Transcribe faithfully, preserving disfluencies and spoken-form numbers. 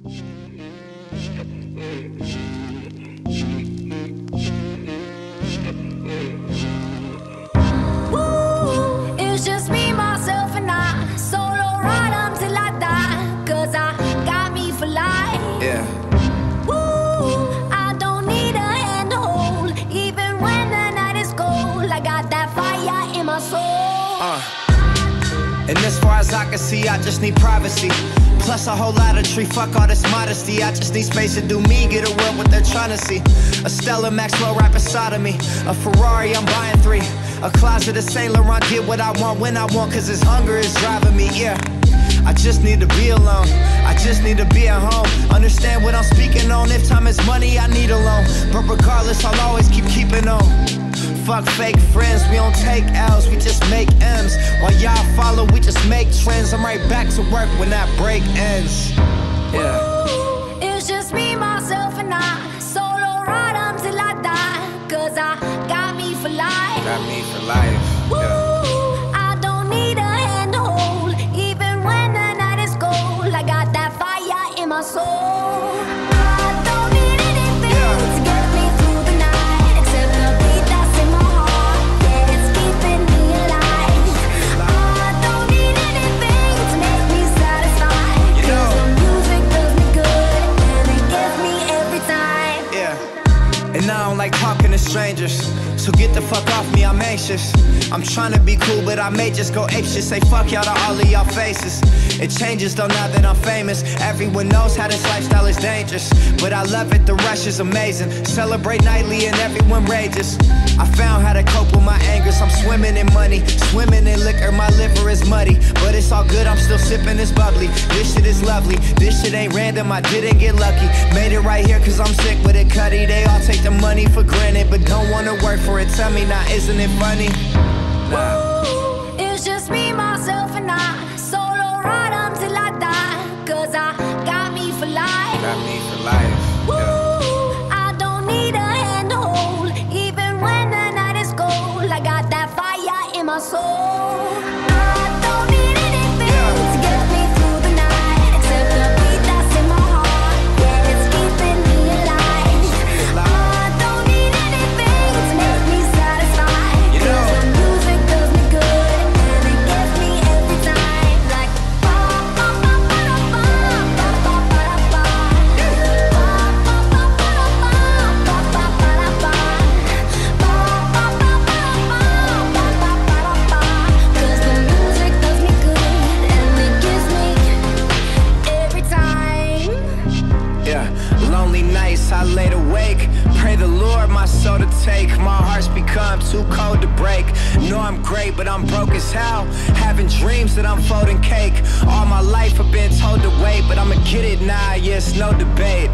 It's just me, myself, and I. Solo ride until I die. Cause I got me for life. Yeah. Woo, I don't need a hand to hold. Even when the night is cold, I got that fire in my soul. Uh. And as far as I can see, I just need privacy. Plus a whole lot of tree, fuck all this modesty. I just need space to do me, get away what they're trying to see. A Stella Maxwell right beside of me. A Ferrari, I'm buying three. A closet of Saint Laurent, get what I want when I want. Cause this hunger is driving me, yeah. I just need to be alone, I just need to be at home. Understand what I'm speaking on, if time is money, I need a loan. But regardless, I'll always keep keeping on. Fuck fake friends, we don't take L's, we just make M's. While y'all follow, we just make trends. I'm right back to work when that break ends. Yeah. Ooh, it's just me, myself, and I. Solo ride until I die. Cause I got me for life. Got me for life. Woo, Yeah. I don't need a hand to hold. Even when the night is cold, I got that fire in my soul. I don't need anything Yeah. to get me through the night, except the beat that's in my heart. Yeah, it's keeping me alive. I don't need anything to make me satisfied. You know. Cause the music does me good, and it gets me every time. Yeah. And I don't like talking to strangers, so get the fuck off me, I'm anxious. I'm trying to be cool, but I may just go apeshit. Say fuck y'all to all of y'all faces. It changes though now that I'm famous. Everyone knows how this lifestyle is dangerous, but I love it, the rush is amazing. Celebrate nightly and everyone rages. I found how to cope with my angers. I'm swimming in money, swimming in liquor. My liver is muddy, but it's all good, I'm still sipping this bubbly. This shit is lovely, this shit ain't random, I didn't get lucky. Made it right here cause I'm sick with it, Cuddy. They all take the money for granted, but don't wanna work for it. Tell me now, isn't it funny? Nah. Ooh, it's just me, myself, and I. Solo ride until I die. Cause I got me for life. Got me for life. Woo, Yeah. I don't need a hand to hold. Even when the night is cold, I got that fire in my soul. I don't need anything to get me through the night, except the beat that's in my heart. Yeah, it's keeping me alive. I don't need anything to make me satisfied. You know. Cause the music does me good, and it gets me every time. Like ba ba ba ba ba ba ba ba ba ba. Cause the music does me good, and it gives me every time. Yeah, lonely nights I laid awake. Pray the Lord my soul to take. My heart's become too cold to break. Know I'm great, but I'm broke as hell. Having dreams that I'm folding cake. All my life I've been told to wait, but I'ma get it now, yeah, it's no debate.